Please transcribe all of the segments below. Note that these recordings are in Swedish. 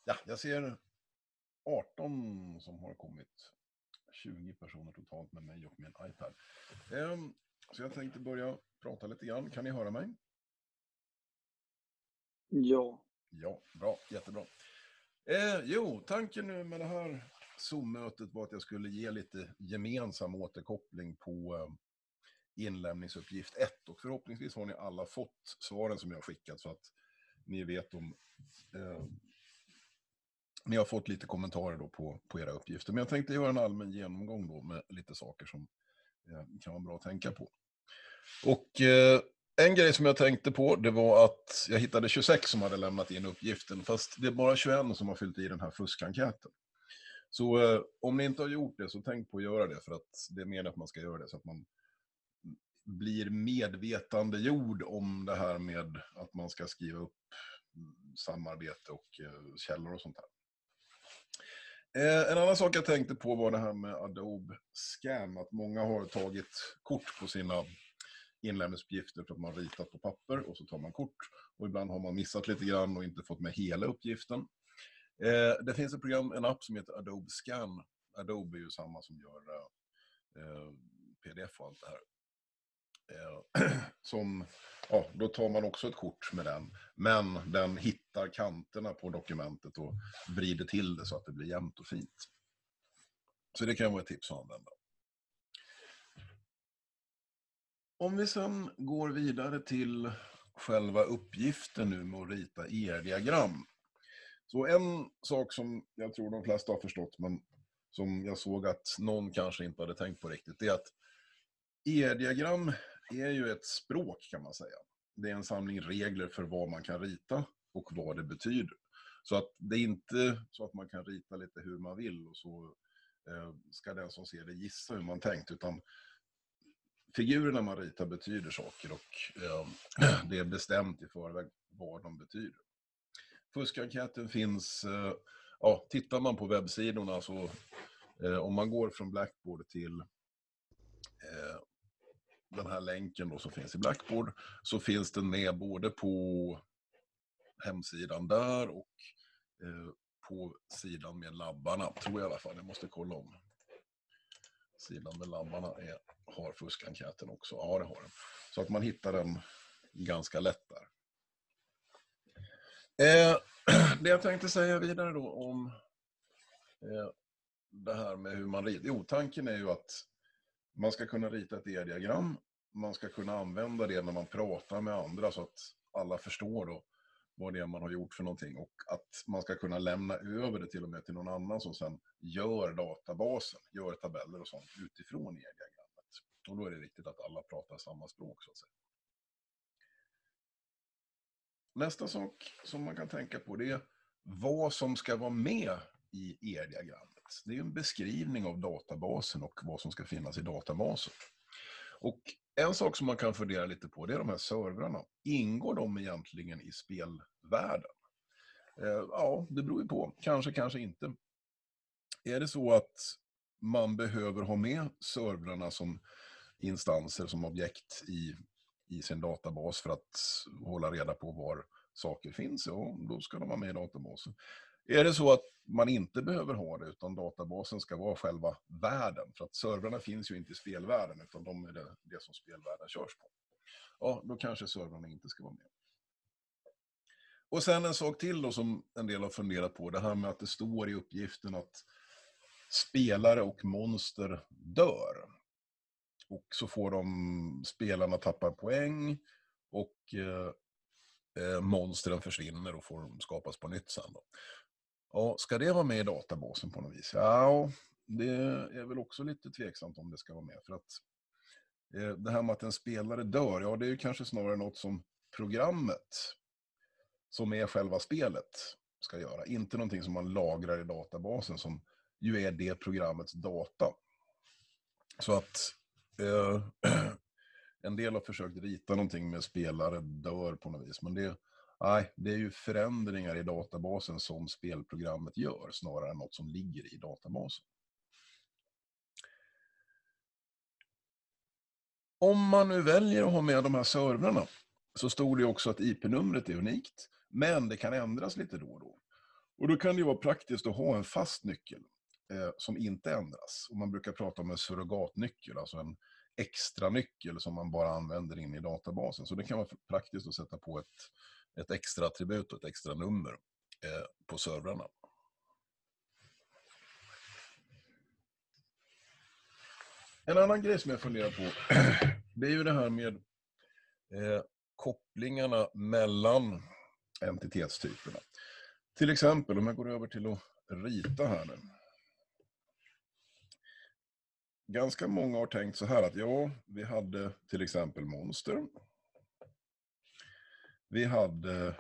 Ja, jag ser 18 som har kommit. 20 personer totalt med mig och min iPad. Så jag tänkte börja prata lite grann. Kan ni höra mig? Ja. Ja, bra. Jättebra. Tanken nu med det här Zoom-mötet var att jag skulle ge lite gemensam återkoppling på inlämningsuppgift 1. Och förhoppningsvis har ni alla fått svaren som jag har skickat så att ni vet om... Ni har fått lite kommentarer då på era uppgifter. Men jag tänkte göra en allmän genomgång då med lite saker som kan vara bra att tänka på. Och en grej som jag tänkte på, det var att jag hittade 26 som hade lämnat in uppgiften. Fast det är bara 21 som har fyllt i den här fuskenkäten. Så om ni inte har gjort det så tänk på att göra det. För att det är mer att man ska göra det så att man blir medvetandegjord om det här med att man ska skriva upp samarbete och källor och sånt här. En annan sak jag tänkte på var det här med Adobe Scan. Att många har tagit kort på sina inlämningsuppgifter för att man ritat på papper och så tar man kort. Och ibland har man missat lite grann och inte fått med hela uppgiften. Det finns ett program, en app som heter Adobe Scan. Adobe är ju samma som gör PDF och allt det här. Då tar man också ett kort med den. Men den hittar kanterna på dokumentet och vrider till det så att det blir jämnt och fint. Så det kan vara ett tips att använda. Om vi sen går vidare till själva uppgiften nu med att rita ER-diagram. Så en sak som jag tror de flesta har förstått men som jag såg att någon kanske inte hade tänkt på riktigt, det är att ER-diagram är ju ett språk kan man säga. Det är en samling regler för vad man kan rita och vad det betyder. Så att det är inte så att man kan rita lite hur man vill och så ska den som ser det gissa hur man tänkt, utan figurerna man ritar betyder saker och det är bestämt i förväg vad de betyder. Fuskenkäten finns, tittar man på webbsidorna så om man går från Blackboard till den här länken då som finns i Blackboard så finns den med både på hemsidan där och på sidan med labbarna, tror jag i alla fall. Jag måste kolla om sidan med labbarna har fuskenkäten också. Ja, det har den. Så att man hittar den ganska lätt där. Det jag tänkte säga vidare då om det här med hur man ritar. Jo, tanken är ju att man ska kunna rita ett ER-diagram. Man ska kunna använda det när man pratar med andra så att alla förstår då vad det är man har gjort för någonting. Och att man ska kunna lämna över det till och med till någon annan som sen gör databasen, gör tabeller och sånt utifrån ER-diagrammet. Och då är det viktigt att alla pratar samma språk så att säga. Nästa sak som man kan tänka på det är vad som ska vara med i ER-diagrammet. Det är en beskrivning av databasen och vad som ska finnas i databasen. Och en sak som man kan fundera lite på det är de här servrarna. Ingår de egentligen i spelvärlden? Ja, det beror ju på. Kanske inte. Är det så att man behöver ha med servrarna som instanser, som objekt i sin databas för att hålla reda på var saker finns, ja, då ska de vara med i databasen. Är det så att man inte behöver ha det utan databasen ska vara själva världen, för att servrarna finns ju inte i spelvärlden utan de är det som spelvärlden körs på. Ja, då kanske servrarna inte ska vara med. Och sen en sak till då som en del har funderat på, det här med att det står i uppgiften att spelare och monster dör. Och så får spelarna tappar poäng och monstren försvinner och får skapas på nytt sen då. Ja, ska det vara med i databasen på något vis? Ja, det är väl också lite tveksamt om det ska vara med. För att det här med att en spelare dör, ja det är ju kanske snarare något som programmet som är själva spelet ska göra. Inte någonting som man lagrar i databasen som ju är det programmets data. Så att en del har försökt rita någonting med spelare dör på något vis. Men det är ju förändringar i databasen som spelprogrammet gör snarare än något som ligger i databasen. Om man nu väljer att ha med de här servrarna så stod det också att IP-numret är unikt. Men det kan ändras lite då och då. Och då kan det ju vara praktiskt att ha en fast nyckel som inte ändras. Och man brukar prata om en surrogatnyckel, alltså en extra nyckel som man bara använder in i databasen. Så det kan vara praktiskt att sätta på ett extra attribut och ett extra nummer på servrarna. En annan grej som jag funderar på, det är ju det här med kopplingarna mellan entitetstyperna. Till exempel om jag går över till att rita här nu. Ganska många har tänkt så här att vi hade till exempel monster. Vi hade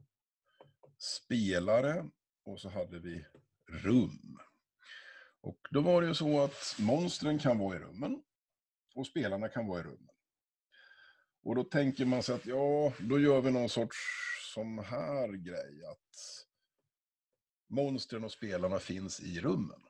spelare och så hade vi rum. Och då var det ju så att monstren kan vara i rummen och spelarna kan vara i rummen. Och då tänker man sig att då gör vi någon sorts sån här grej att monstren och spelarna finns i rummen.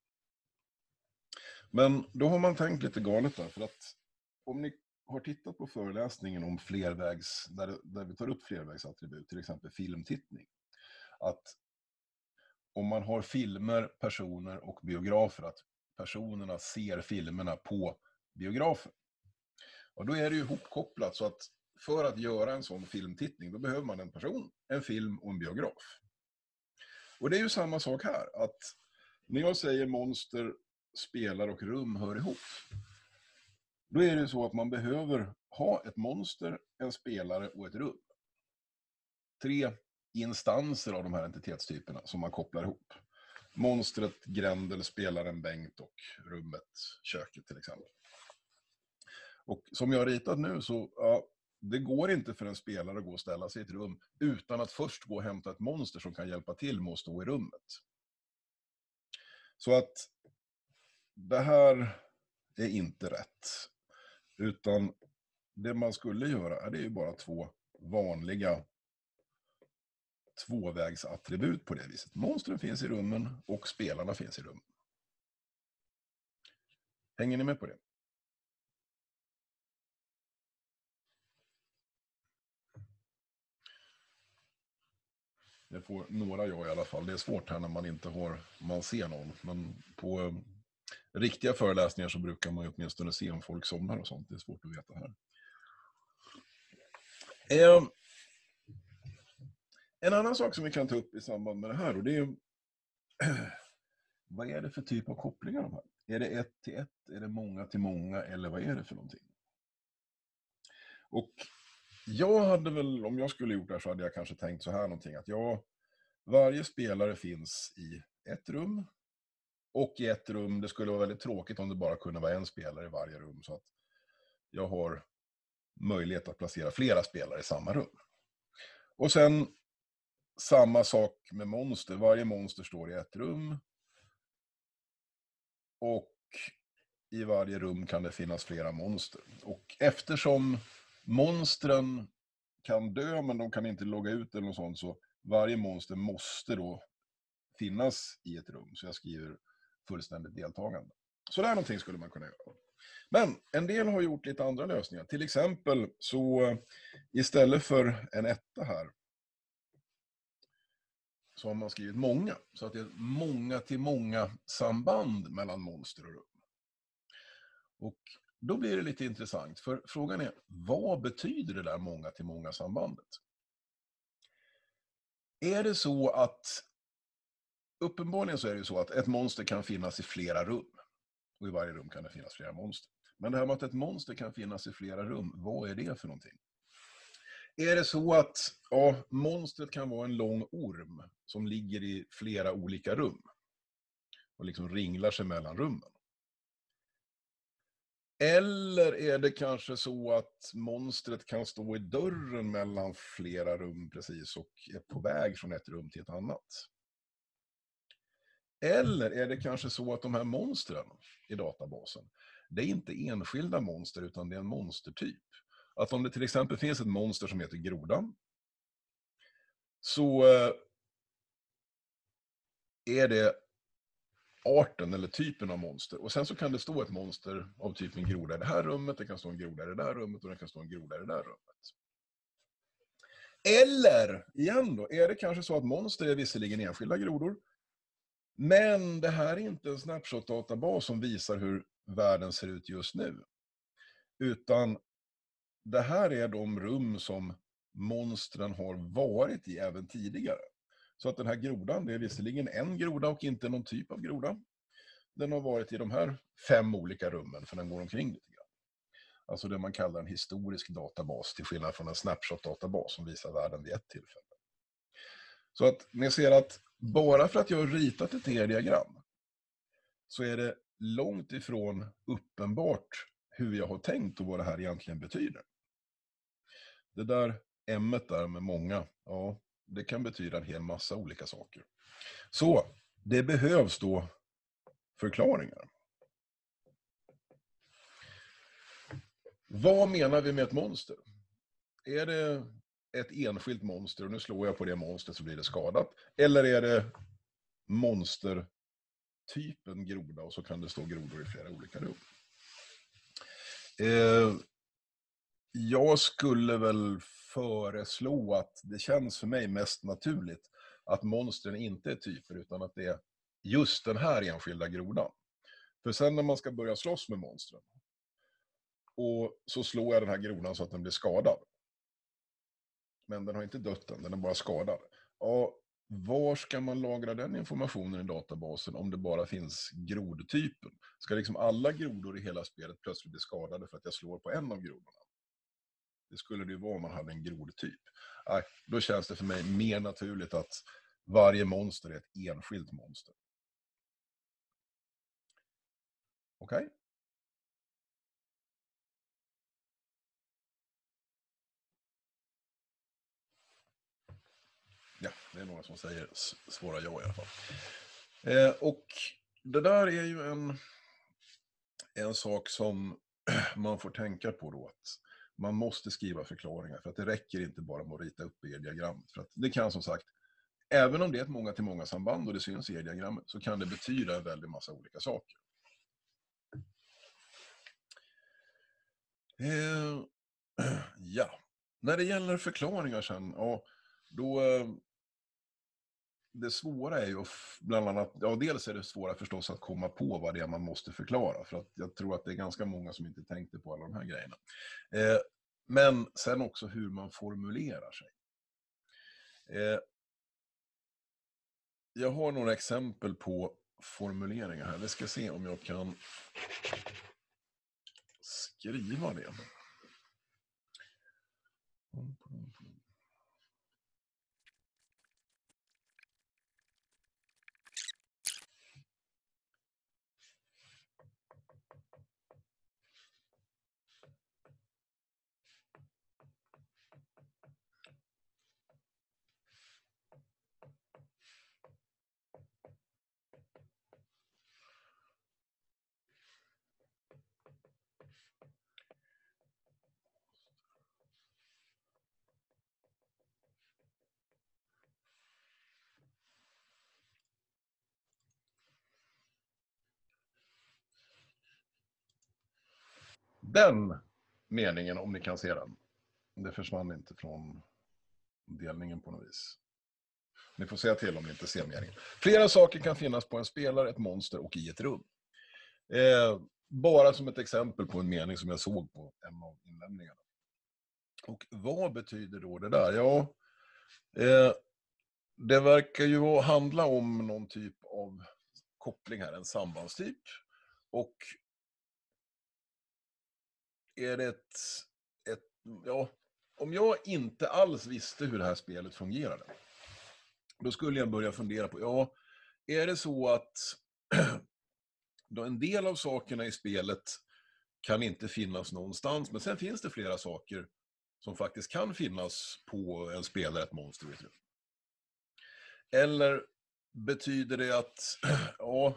Men då har man tänkt lite galet där, för att om ni har tittat på föreläsningen om flervägs, där vi tar upp flervägsattribut, till exempel filmtittning, att om man har filmer, personer och biografer, att personerna ser filmerna på biografen. Och då är det ju ihopkopplat, så att för att göra en sån filmtittning då behöver man en person, en film och en biograf. Och det är ju samma sak här, att när jag säger monster, spelar och rum hör ihop, då är det så att man behöver ha ett monster, en spelare och ett rum. 3 instanser av de här entitetstyperna som man kopplar ihop. Monstret, Grendel, spelaren Bengt och rummet, köket till exempel. Och som jag har ritat nu så det går inte för en spelare att gå och ställa sig i ett rum utan att först gå och hämta ett monster som kan hjälpa till med att stå i rummet. Så att det här är inte rätt. Utan det man skulle göra det är ju bara 2 vanliga tvåvägsattribut på det viset. Monstren finns i rummen och spelarna finns i rummen. Hänger ni med på det? Det får några i alla fall. Det är svårt här när man ser någon. Men på riktiga föreläsningar så brukar man ju åtminstone se om folk somnar och sånt. Det är svårt att veta här. En annan sak som vi kan ta upp i samband med det här, och det är vad är det för typ av kopplingar de här? Är det 1 till 1? Är det många till många? Eller vad är det för någonting? Och jag hade väl, om jag skulle gjort det här så hade jag kanske tänkt så här någonting, att varje spelare finns i ett rum. Och i ett rum, det skulle vara väldigt tråkigt om det bara kunde vara en spelare i varje rum, så att jag har möjlighet att placera flera spelare i samma rum. Och sen samma sak med monster. Varje monster står i ett rum. Och i varje rum kan det finnas flera monster. Och eftersom monstren kan dö men de kan inte logga ut eller något sånt, så varje monster måste då finnas i ett rum. Så jag skriver fullständigt deltagande. Så det här någonting skulle man kunna göra. Men en del har gjort lite andra lösningar. Till exempel så istället för en etta här så har man skrivit många. Så att det är många till många samband mellan monster och rum. Och då blir det lite intressant. För frågan är, vad betyder det där många till många sambandet? Är det så att, uppenbarligen så är det ju så att ett monster kan finnas i flera rum. Och i varje rum kan det finnas flera monster. Men det här med att ett monster kan finnas i flera rum, vad är det för någonting? Är det så att monstret kan vara en lång orm som ligger i flera olika rum och liksom ringlar sig mellan rummen? Eller är det kanske så att monstret kan stå i dörren mellan flera rum precis och är på väg från ett rum till ett annat? Eller är det kanske så att de här monstren i databasen, det är inte enskilda monster utan det är en monstertyp. Att om det till exempel finns ett monster som heter grodan, så är det arten eller typen av monster. Och sen så kan det stå ett monster av typen groda i det här rummet, det kan stå en groda i det där rummet och det kan stå en groda i det där rummet. Eller, igen då, är det kanske så att monster är visserligen enskilda grodor, men det här är inte en snapshot-databas som visar hur världen ser ut just nu. Utan det här är de rum som monstren har varit i även tidigare. Så att den här grodan, det är visserligen en groda och inte någon typ av groda. Den har varit i de här 5 olika rummen, för den går omkring lite grann. Alltså det man kallar en historisk databas, till skillnad från en snapshot-databas som visar världen vid ett tillfälle. Så att ni ser att bara för att jag har ritat ett diagram så är det långt ifrån uppenbart hur jag har tänkt och vad det här egentligen betyder. Det där ämnet där med många, ja, det kan betyda en hel massa olika saker. Så det behövs då förklaringar. Vad menar vi med ett monster? Är det ett enskilt monster och nu slår jag på det monster så blir det skadat? Eller är det monstertypen groda och så kan det stå grodor i flera olika rum? Jag skulle väl föreslå att det känns för mig mest naturligt att monstren inte är typer utan att det är just den här enskilda grodan. För sen när man ska börja slåss med monstren och så slår jag den här grodan så att den blir skadad. Men den har inte dött än, den är bara skadad. Ja, var ska man lagra den informationen i databasen om det bara finns grodtypen? Ska liksom alla grodor i hela spelet plötsligt bli skadade för att jag slår på en av grodorna? Det skulle det ju vara om man hade en grodtyp. Nej, då känns det för mig mer naturligt att varje monster är ett enskilt monster. Okej? Ja, det är några som säger svåra ja i alla fall. Och det där är ju en sak som man får tänka på då, att man måste skriva förklaringar för att det räcker inte bara med att rita upp i diagrammet. För att det kan som sagt, även om det är ett många till många samband och det syns i diagrammet, så kan det betyda en väldigt massa olika saker. Ja, när det gäller förklaringar sen, ja, då det svåra är ju bland annat, ja dels är det svåra förstås att komma på vad det är man måste förklara, för att jag tror att det är ganska många som inte tänkte på alla de här grejerna. Men sen också hur man formulerar sig. Jag har några exempel på formuleringar här. Vi ska se om jag kan skriva det. Den meningen, om ni kan se den, det försvann inte från delningen på något vis. Ni får säga till om ni inte ser meningen. Flera saker kan finnas på en spelare, ett monster och i ett rum. Bara som ett exempel på en mening som jag såg på en av inlämningarna. Och vad betyder då det där? Ja, det verkar ju handla om någon typ av koppling här, en sambandstyp. Och är det ja, om jag inte alls visste hur det här spelet fungerade, då skulle jag börja fundera på, ja, är det så att då en del av sakerna i spelet kan inte finnas någonstans, men sen finns det flera saker som faktiskt kan finnas på en spelare, ett monster. Eller betyder det att ja,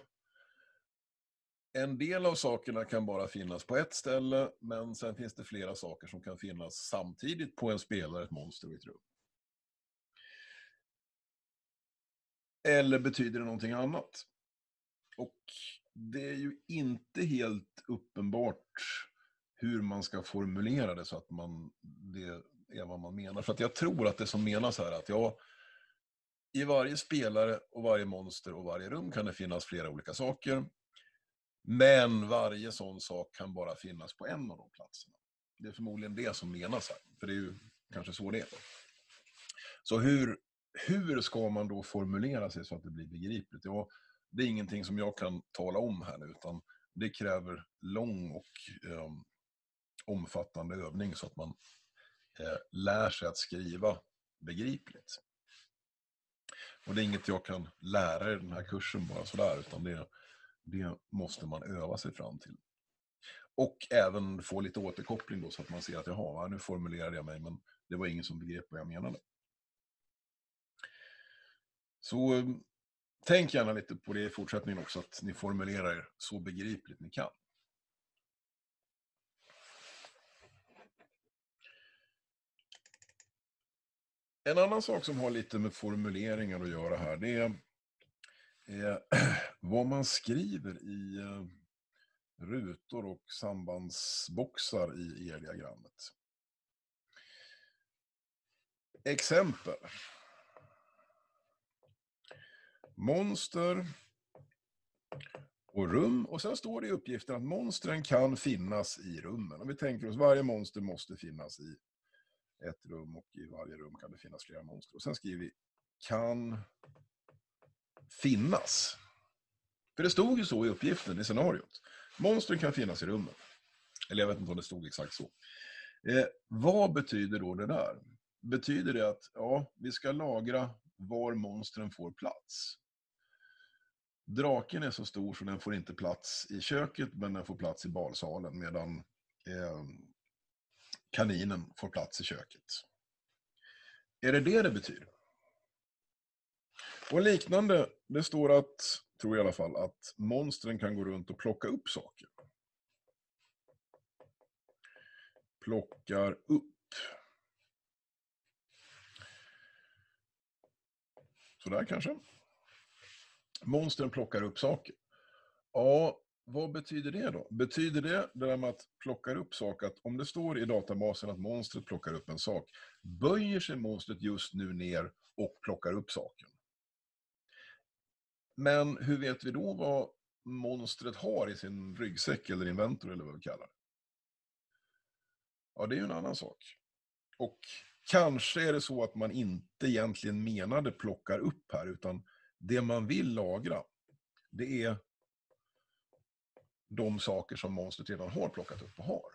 en del av sakerna kan bara finnas på ett ställe, men sen finns det flera saker som kan finnas samtidigt på en spelare, ett monster i ett rum? Eller betyder det någonting annat? Och det är ju inte helt uppenbart hur man ska formulera det så att är vad man menar. För att jag tror att det som menas här är att i varje spelare och varje monster och varje rum kan det finnas flera olika saker. Men varje sån sak kan bara finnas på en av de platserna. Det är förmodligen det som menas här. För det är ju kanske så det är. Så hur ska man då formulera sig så att det blir begripligt? Ja, det är ingenting som jag kan tala om här nu, utan det kräver lång och omfattande övning så att man lär sig att skriva begripligt. Och det är inget jag kan lära i den här kursen bara sådär, utan det måste man öva sig fram till. Och även få lite återkoppling då, så att man ser att jaha, nu formulerade jag mig, men det var ingen som begrep vad jag menade. Så tänk gärna lite på det i fortsättningen också, att ni formulerar er så begripligt ni kan. En annan sak som har lite med formuleringar att göra här, det är vad man skriver i rutor och sambandsboxar i E-diagrammet. Exempel. Monster och rum, och sen står det i uppgiften att monstren kan finnas i rummen. Om vi tänker oss, varje monster måste finnas i ett rum, och i varje rum kan det finnas flera monster. Och sen skriver vi kan finnas. För det stod ju så i uppgiften, i scenariot. Monstren kan finnas i rummen. Eller jag vet inte om det stod exakt så. Vad betyder då det där? Betyder det att vi ska lagra var monstren får plats? Draken är så stor så den får inte plats i köket, men den får plats i balsalen, medan kaninen får plats i köket. Är det betyder? Och liknande, det står att, tror jag i alla fall, att monstren kan gå runt och plocka upp saker. Plockar upp. Så där kanske. Monstren plockar upp saker. Ja, vad betyder det då? Betyder det där med att plocka upp saker, att om det står i databasen att monstret plockar upp en sak, böjer sig monstret just nu ner och plockar upp saken? Men hur vet vi då vad monstret har i sin ryggsäck eller inventor, eller vad vi kallar det? Ja, det är ju en annan sak. Och kanske är det så att man inte egentligen menade plockar upp här, utan det man vill lagra, det är de saker som monstret redan har plockat upp och har.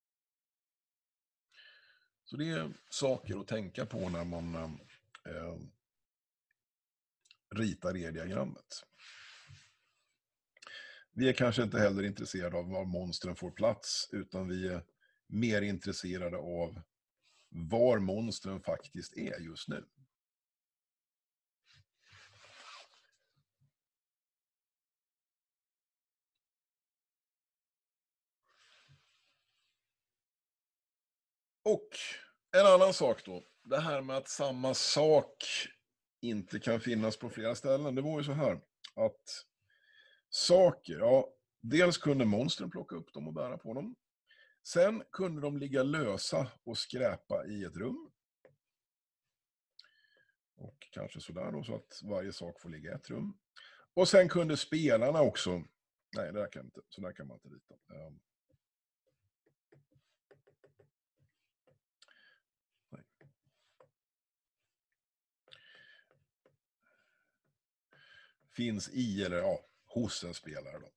Så det är saker att tänka på när man ritar E-diagrammet. Vi är kanske inte heller intresserade av var monstren får plats, utan vi är mer intresserade av var monstren faktiskt är just nu. Och en annan sak då, det här med att samma sak inte kan finnas på flera ställen, det var ju så här att saker, dels kunde monstren plocka upp dem och bära på dem. Sen kunde de ligga lösa och skräpa i ett rum. Och kanske sådär då, så att varje sak får ligga i ett rum. Och sen kunde spelarna också, nej det där kan inte, så där kan man inte rita. Nej. Finns i eller hos en spelare då.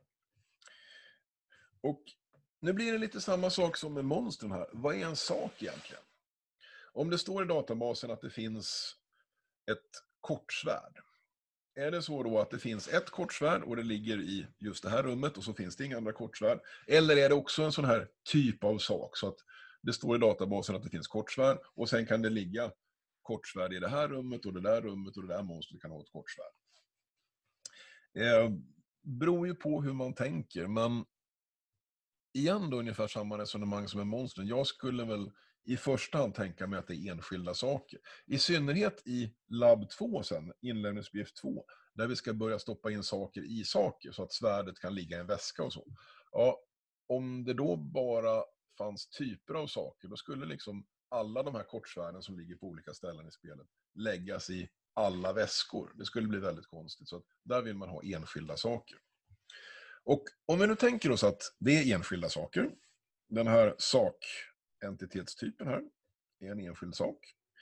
Och nu blir det lite samma sak som med monstren här. Vad är en sak egentligen? Om det står i databasen att det finns ett kortsvärd, är det så då att det finns ett kortsvärd och det ligger i just det här rummet och så finns det inga andra kortsvärd? Eller är det också en sån här typ av sak så att det står i databasen att det finns kortsvärd och sen kan det ligga kortsvärd i det här rummet och det där monstret kan ha ett kortsvärd? Beror ju på hur man tänker, men igen då ungefär samma resonemang som med monstren. Jag skulle väl i första hand tänka mig att det är enskilda saker. I synnerhet i labb 2 sen, inlämningsuppgift 2, där vi ska börja stoppa in saker i saker så att svärdet kan ligga i en väska och så. Ja, om det då bara fanns typer av saker, då skulle liksom alla de här kortsvärden som ligger på olika ställen i spelet läggas i alla väskor. Det skulle bli väldigt konstigt. Så att där vill man ha enskilda saker. Och om vi nu tänker oss att det är enskilda saker. Den här sak-entitetstypen här är en enskild sak.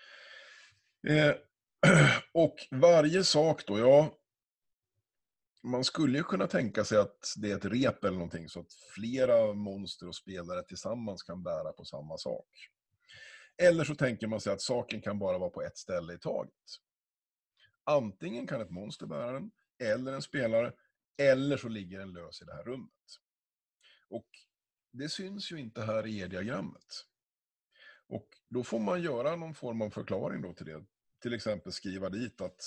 Och varje sak då, ja, man skulle ju kunna tänka sig att det är ett rep eller någonting så att flera monster och spelare tillsammans kan bära på samma sak. Eller så tänker man sig att saken kan bara vara på ett ställe i taget. Antingen kan ett monster bära den, eller en spelare, eller så ligger den lös i det här rummet. Och det syns ju inte här i diagrammet. Och då får man göra någon form av förklaring då till det. Till exempel skriva dit att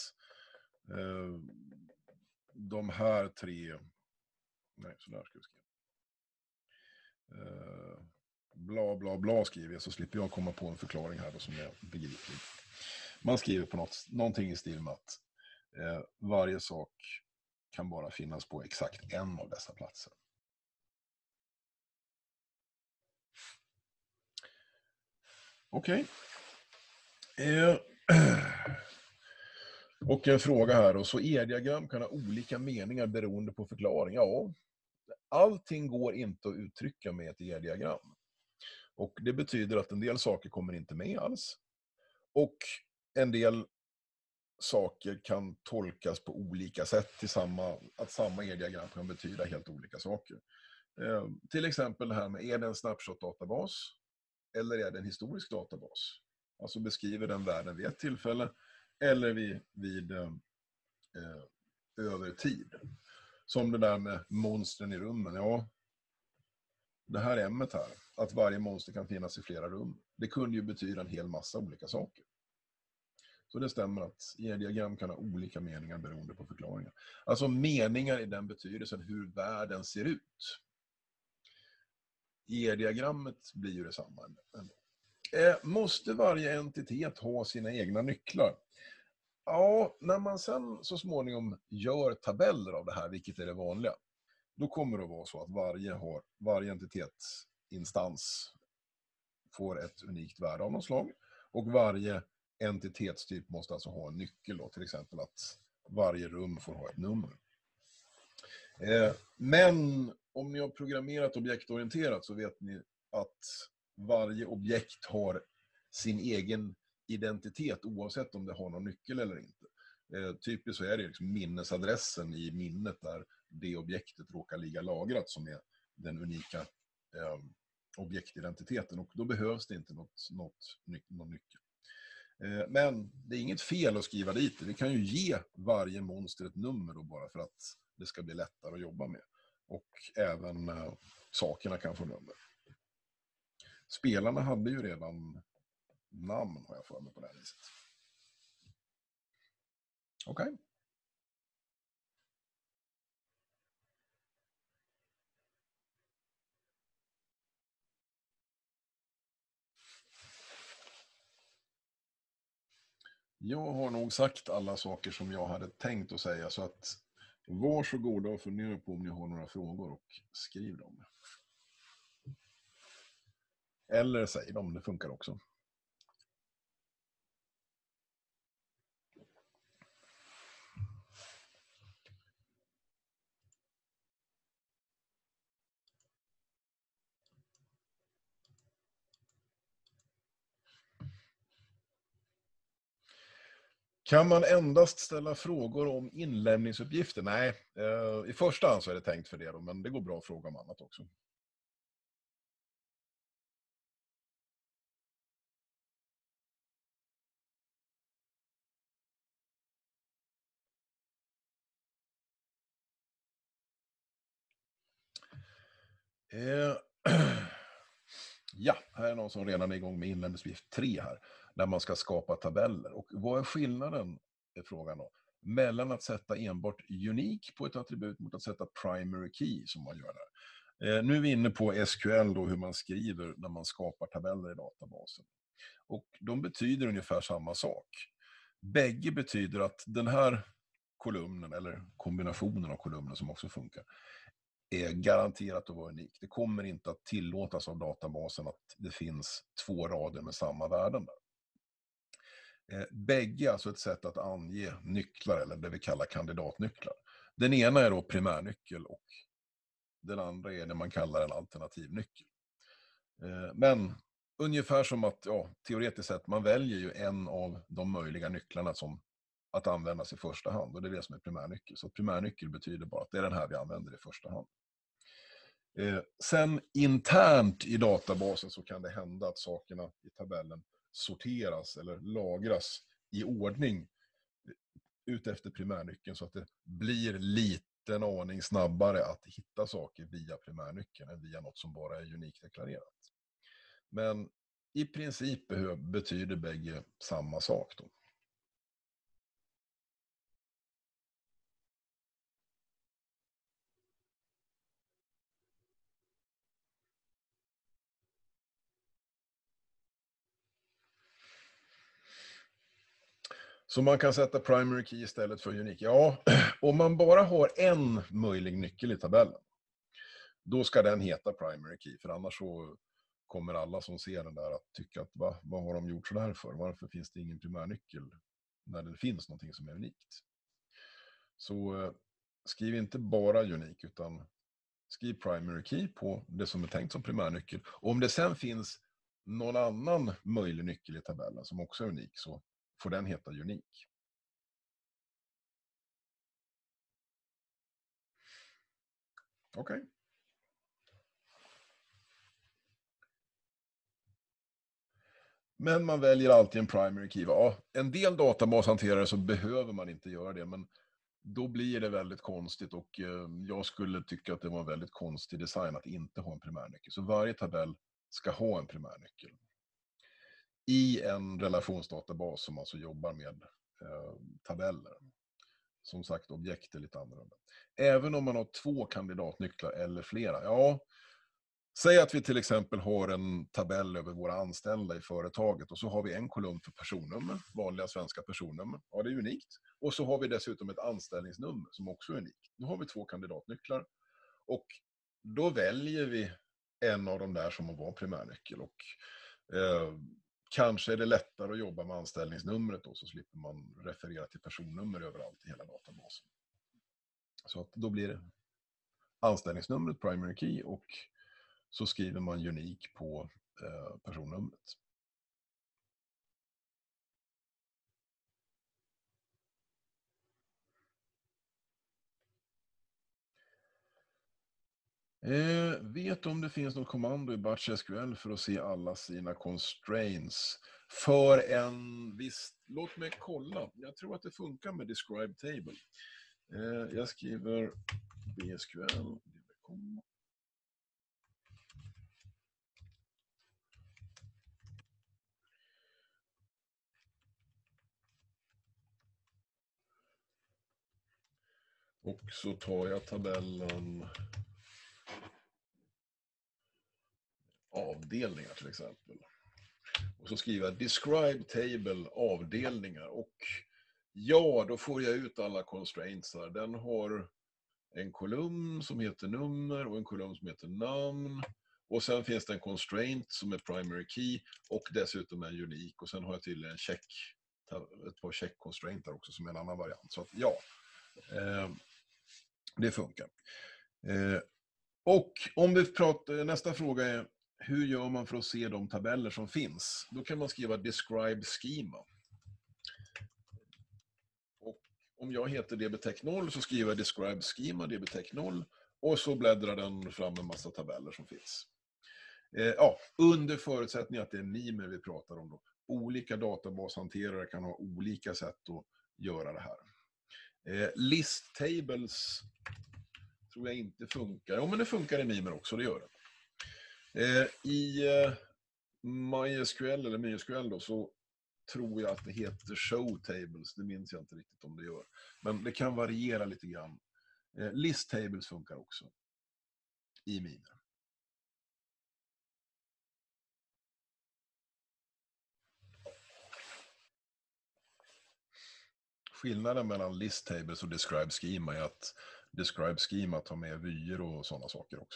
de här tre... Nej, så där ska jag skriva. Bla bla bla skriver jag, så slipper jag komma på en förklaring här då som är begriplig. Man skriver på någonting i stil med att varje sak kan bara finnas på exakt en av dessa platser. Okej. Och en fråga här då. Så E-diagram kan ha olika meningar beroende på förklaring. Ja, allting går inte att uttrycka med ett E-diagram. Och det betyder att en del saker kommer inte med alls. Och en del saker kan tolkas på olika sätt till att samma E-diagram kan betyda helt olika saker. Till exempel det här med, är det en snapshot-databas eller är det en historisk databas? Alltså beskriver den världen vid ett tillfälle eller vid över tid. Som det där med monstren i rummen. Ja, det här ämnet här, att varje monster kan finnas i flera rum, det kunde ju betyda en hel massa olika saker. Så det stämmer att E-diagram kan ha olika meningar beroende på förklaringar. Alltså meningar i den betydelsen hur världen ser ut. E-diagrammet blir ju detsamma ändå. Måste varje entitet ha sina egna nycklar? Ja, när man sen så småningom gör tabeller av det här, vilket är det vanliga, då kommer det att vara så att varje entitetsinstans får ett unikt värde av något slag. Och varje entitetstyp måste alltså ha en nyckel då, till exempel att varje rum får ha ett nummer. Men om ni har programmerat objektorienterat så vet ni att varje objekt har sin egen identitet oavsett om det har någon nyckel eller inte. Typiskt så är det liksom minnesadressen i minnet där det objektet råkar ligga lagrat som är den unika objektidentiteten, och då behövs det inte någon nyckel. Men det är inget fel att skriva dit det. Vi kan ju ge varje monster ett nummer då bara för att det ska bli lättare att jobba med. Och även sakerna kan få nummer. Spelarna hade ju redan namn, har jag för mig, på det här viset. Okej. Jag har nog sagt alla saker som jag hade tänkt att säga, så att varsågoda och fundera på om ni har några frågor och skriv dem. Eller säg dem, det funkar också. Kan man endast ställa frågor om inlämningsuppgifter? Nej, i första hand så är det tänkt för det då, men det går bra att fråga om annat också. Ja, här är någon som redan är igång med inlämningsuppgift 3 här, där man ska skapa tabeller. Och vad är skillnaden, är frågan då, mellan att sätta enbart unik på ett attribut mot att sätta primary key som man gör där. Nu är vi inne på SQL då, hur man skriver när man skapar tabeller i databasen. Och de betyder ungefär samma sak. Bägge betyder att den här kolumnen, eller kombinationen av kolumner som också funkar, är garanterat att vara unik. Det kommer inte att tillåtas av databasen att det finns 2 rader med samma värden där. Bägge är alltså ett sätt att ange nycklar, eller det vi kallar kandidatnycklar. Den ena är då primärnyckel och den andra är det man kallar en alternativnyckel. Men ungefär som att, teoretiskt sett, man väljer ju en av de möjliga nycklarna som att användas i första hand, och det är det som är primärnyckel. Så primärnyckel betyder bara att det är den här vi använder i första hand. Sen internt i databasen så kan det hända att sakerna i tabellen sorteras eller lagras i ordning utefter primärnyckeln, så att det blir lite en aning snabbare att hitta saker via primärnyckeln än via något som bara är unikt deklarerat. Men i princip betyder bägge samma sak då. Så man kan sätta primary key istället för unik. Ja, om man bara har en möjlig nyckel i tabellen, då ska den heta primary key. För annars så kommer alla som ser den där att tycka att vad har de gjort så där för? Varför finns det ingen primärnyckel när det finns någonting som är unikt? Så skriv inte bara unik, utan skriv primary key på det som är tänkt som primärnyckel. Och om det sen finns någon annan möjlig nyckel i tabellen som också är unik, så får den heta unik. Okej. Men man väljer alltid en primary key. Ja, en del databashanterare så behöver man inte göra det, men då blir det väldigt konstigt, och jag skulle tycka att det var en väldigt konstig design att inte ha en primärnyckel. Så varje tabell ska ha en primärnyckel i en relationsdatabas som alltså jobbar med tabeller. Som sagt, objekt är lite annorlunda. Även om man har 2 kandidatnycklar eller flera. Ja, säg att vi till exempel har en tabell över våra anställda i företaget, och så har vi en kolumn för personnummer, vanliga svenska personnummer. Ja, det är unikt. Och så har vi dessutom ett anställningsnummer som också är unikt. Då har vi 2 kandidatnycklar, och då väljer vi en av de där som att vara primärnyckel, och kanske är det lättare att jobba med anställningsnumret då, så slipper man referera till personnummer överallt i hela databasen. Så att då blir det anställningsnumret primary key, och så skriver man unik på personnumret. Vet du om det finns något kommando i Batch SQL för att se alla sina constraints för en viss... Låt mig kolla. Jag tror att det funkar med describe table. Jag skriver bsql. Och så tar jag tabellen avdelningar till exempel. Och så skriver jag describe table avdelningar, och ja, då får jag ut alla constraints här. Den har en kolumn som heter nummer och en kolumn som heter namn. Och sen finns det en constraint som är primary key och dessutom en unik. Och sen har jag till en check, ett par check constraintar också som är en annan variant. Så att ja, det funkar. Och om vi pratar, nästa fråga är, hur gör man för att se de tabeller som finns? Då kan man skriva describe schema. Och om jag heter dbtech0 så skriver jag describe schema dbtech0, och så bläddrar den fram en massa tabeller som finns. Ja, under förutsättning att det är Mimer vi pratar om då. Olika databashanterare kan ha olika sätt att göra det här. List tables tror jag inte funkar. Ja, men det funkar i Mimer också, det gör det. I MySQL eller MySQL då, så tror jag att det heter show tables. Det minns jag inte riktigt om det gör. Men det kan variera lite grann. List tables funkar också i Mimer. Skillnaden mellan list tables och describe schema är att describe schema, ta med vyer och sådana saker också.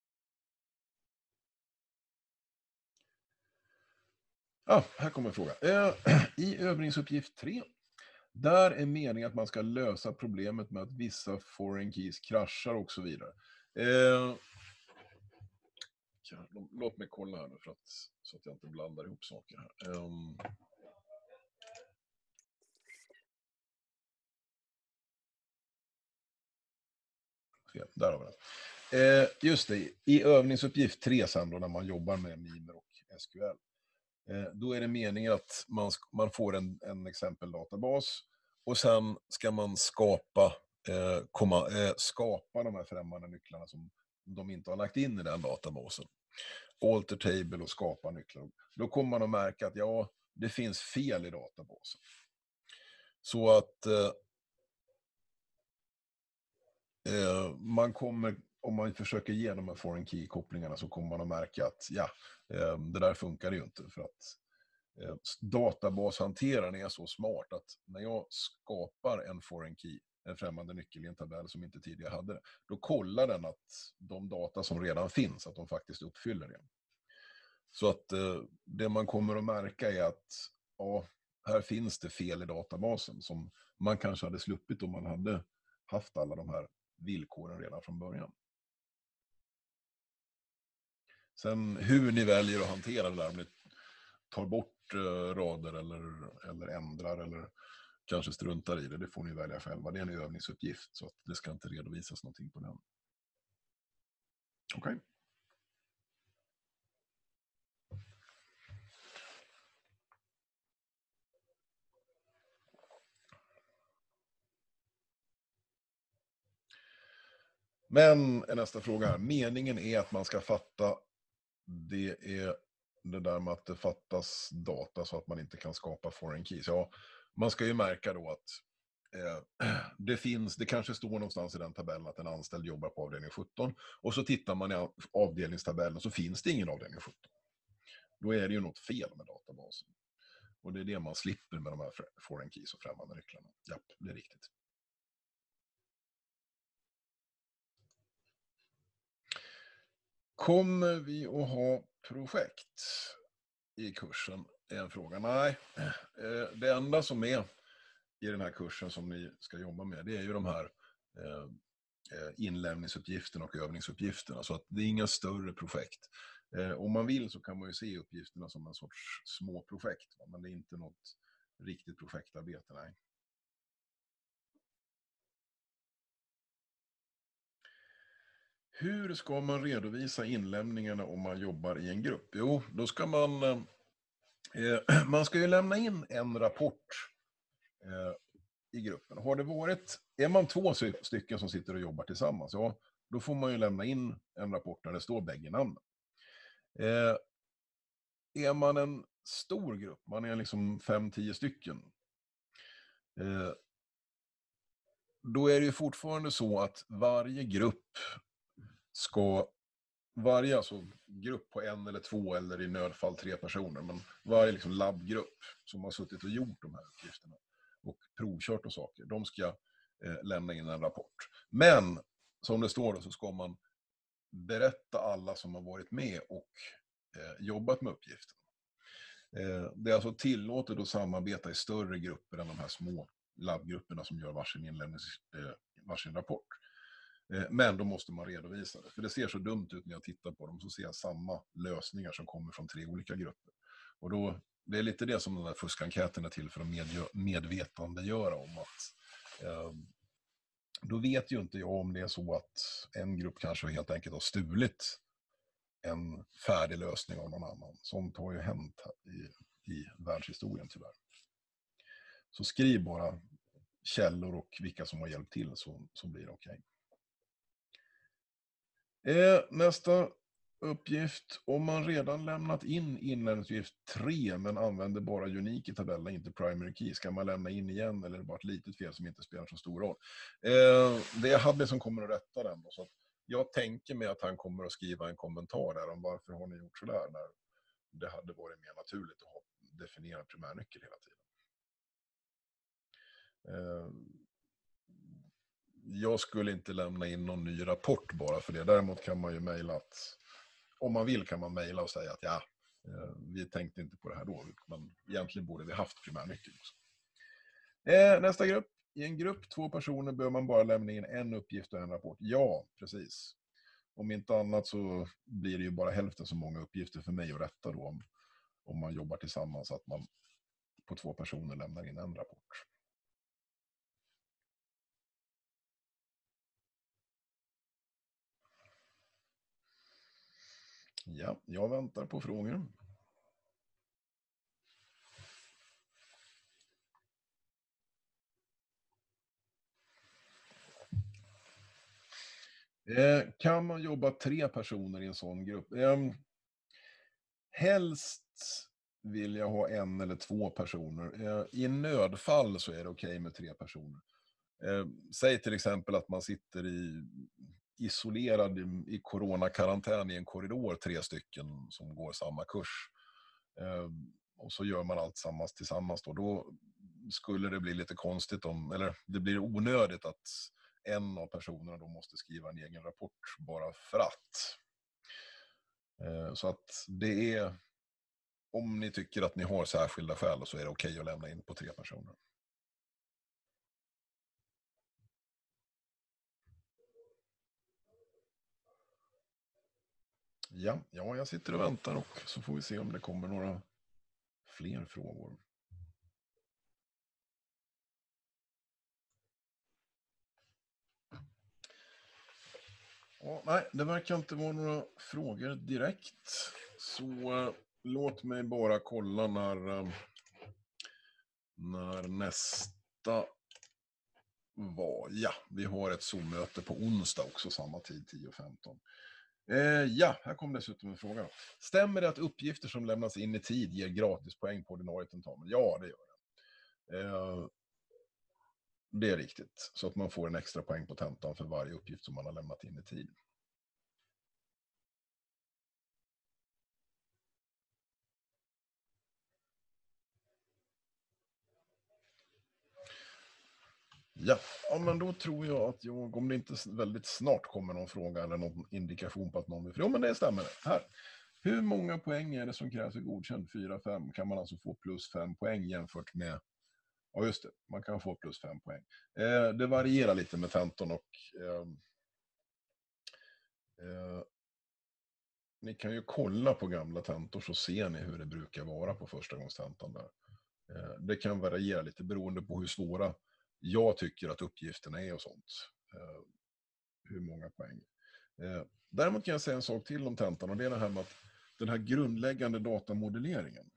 Här kommer en fråga. I övningsuppgift 3, där är meningen att man ska lösa problemet med att vissa foreign keys kraschar och så vidare. Låt mig kolla här nu så att jag inte blandar ihop saker här. Där har vi det. Just det, i övningsuppgift 3 sen då, när man jobbar med mimer och SQL. Då är det meningen att man får en exempeldatabas och sen ska man skapa de här främmande nycklarna som de inte har lagt in i den databasen. Alter table och skapa nycklar. Då kommer man att märka att det finns fel i databasen. Så att om man försöker ge de här foreign key-kopplingarna så kommer man att märka att det där funkar ju inte, för att databashanteraren är så smart att när jag skapar en foreign key, en främmande nyckel i en tabell som inte tidigare hade det, då kollar den att de data som redan finns, att de faktiskt uppfyller det. Så att det man kommer att märka är att här finns det fel i databasen som man kanske hade sluppit om man hade haft alla de här villkoren redan från början. Sen hur ni väljer att hantera det där, om ni tar bort rader eller ändrar eller kanske struntar i det, det får ni välja själva. Det är en övningsuppgift, så att det ska inte redovisas någonting på den. Okej. Men nästa fråga här. Meningen är att man ska fatta det där med att det fattas data så att man inte kan skapa foreign keys. Ja, man ska ju märka då att det kanske står någonstans i den tabellen att en anställd jobbar på avdelning 17, och så tittar man i avdelningstabellen och så finns det ingen avdelning 17. Då är det ju något fel med databasen. Och det är det man slipper med de här foreign keys och främmande nycklarna. Ja, det är riktigt. Kommer vi att ha projekt i kursen? Är en fråga. Nej, det enda som är i den här kursen som ni ska jobba med, det är ju de här inlämningsuppgifterna och övningsuppgifterna. Så att det är inga större projekt. Om man vill så kan man ju se uppgifterna som en sorts små projekt, men det är inte något riktigt projektarbete, nej. Hur ska man redovisa inlämningarna om man jobbar i en grupp? Jo, då ska man ska ju lämna in en rapport i gruppen. Är man 2 stycken som sitter och jobbar tillsammans, då får man ju lämna in en rapport där det står bägge namnen. Är man en stor grupp, man är liksom 5-10 stycken, då är det ju fortfarande så att varje grupp på 1 eller 2 eller i nödfall 3 personer, men varje liksom labbgrupp som har suttit och gjort de här uppgifterna och provkört och saker, de ska lämna in en rapport. Men som det står då, så ska man berätta alla som har varit med och jobbat med uppgiften. Det är alltså tillåtet att samarbeta i större grupper än de här små labbgrupperna som gör varsin rapport. Men då måste man redovisa det. För det ser så dumt ut när jag tittar på dem, så ser jag samma lösningar som kommer från 3 olika grupper. Och då, det är lite det som den där fuskenkäten är till för att medvetandegöra om att då vet ju inte jag om det är så att en grupp kanske helt enkelt har stulit en färdig lösning av någon annan. Sånt har ju hänt i världshistorien tyvärr. Så skriv bara källor och vilka som har hjälpt till, så blir det okej. Nästa uppgift. Om man redan lämnat in inlämningsuppgift 3 men använder bara unik i tabellen, inte primary key, ska man lämna in igen, eller är det bara ett litet fel som inte spelar så stor roll? Det är Habbe som kommer att rätta den då, så att jag tänker mig att han kommer att skriva en kommentar där om varför har ni gjort sådär, när det hade varit mer naturligt att ha definierat primärnyckel hela tiden. jag skulle inte lämna in någon ny rapport bara för det. Däremot kan man ju mejla att, om man vill kan man mejla och säga att ja, vi tänkte inte på det här då, men egentligen borde vi haft primärnyckeln också. Nästa grupp. I en grupp 2 personer bör man bara lämna in en uppgift och en rapport. Ja, precis. Om inte annat så blir det ju bara hälften så många uppgifter för mig att rätta då om man jobbar tillsammans, att man på 2 personer lämnar in en rapport. Ja, jag väntar på frågor. Kan man jobba 3 personer i en sån grupp? Helst vill jag ha 1 eller 2 personer. I nödfall så är det okej med 3 personer. Säg till exempel att man sitter isolerad i coronakarantän i en korridor, 3 stycken som går samma kurs. Och så gör man allt tillsammans då skulle det bli lite konstigt eller det blir onödigt att en av personerna då måste skriva en egen rapport bara för att. Så att det är, om ni tycker att ni har särskilda skäl så är det okej att lämna in på 3 personer. Ja, jag sitter och väntar och så får vi se om det kommer några fler frågor. Ja, nej, det verkar inte vara några frågor direkt. Så låt mig bara kolla när nästa var. Ja, vi har ett Zoom-möte på onsdag också, samma tid 10:15. Ja, här kom dessutom en fråga. Stämmer det att uppgifter som lämnas in i tid ger gratispoäng på ordinarie tentamen? Ja, det gör det. Det är riktigt. Så att man får en extra poäng på tentan för varje uppgift som man har lämnat in i tid. Ja, men då tror jag att om det inte väldigt snart kommer någon fråga eller någon indikation på att någon vill... Jo, men det stämmer. Här. Hur många poäng är det som krävs för godkänd? 4-5. Kan man alltså få plus 5 poäng jämfört med... Ja, just det. Man kan få plus 5 poäng. Det varierar lite med tentan och... ni kan ju kolla på gamla tentor så ser ni hur det brukar vara på första gångstentan där. Det kan variera lite beroende på hur svåra jag tycker att uppgifterna är och sånt. Hur många poäng. Däremot kan jag säga en sak till om tentan och det är det här med att den här grundläggande datamodelleringen.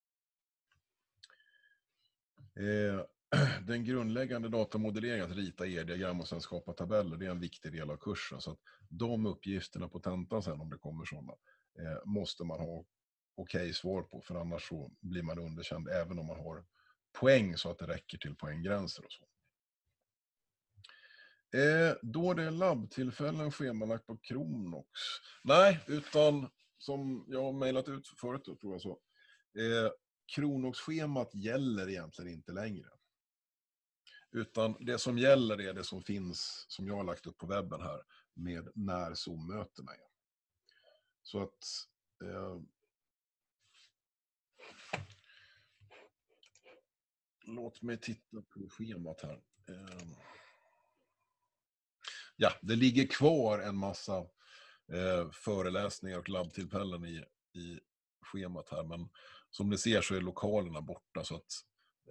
Den grundläggande datamodelleringen, att rita E-diagram och sen skapa tabeller, det är en viktig del av kursen. Så att de uppgifterna på tentan sen, om det kommer sådana, måste man ha okej svar på, för annars så blir man underkänd även om man har poäng så att det räcker till poänggränser och så. Då det är labbtillfällen schemalagt på Kronox? Nej, utan som jag har mejlat ut förut då, tror jag så. Kronox-schemat gäller egentligen inte längre. Utan det som gäller är det som finns, som jag har lagt upp på webben här, med när Zoom-mötena är. Så att... låt mig titta på schemat här. Ja, det ligger kvar en massa föreläsningar och labbtillfällen i schemat här. Men som ni ser så är lokalerna borta, så att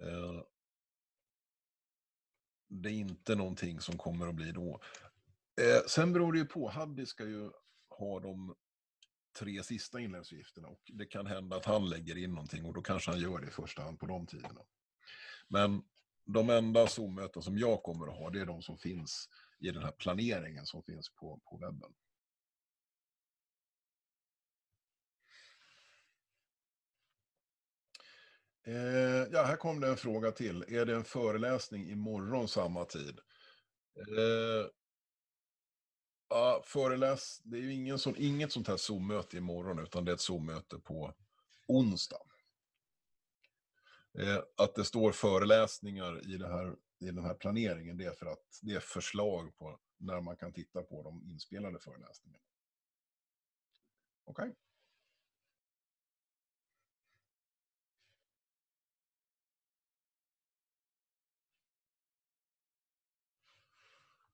det är inte någonting som kommer att bli då. Sen beror det ju på. Haddi ska ju ha de 3 sista inläggsgifterna och det kan hända att han lägger in någonting och då kanske han gör det i första hand på de tiderna. Men de enda Zoom-möten som jag kommer att ha, det är de som finns i den här planeringen som finns på webben. Ja, här kom det en fråga till. Är det en föreläsning imorgon samma tid? Ja, det är ju inget sånt här Zoom-möte imorgon, utan det är ett Zoom-möte på onsdag. Att det står föreläsningar i den här planeringen, det är för att det är förslag på när man kan titta på de inspelade föreläsningarna. Okej.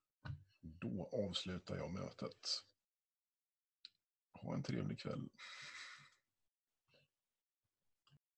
Då avslutar jag mötet. Ha en trevlig kväll.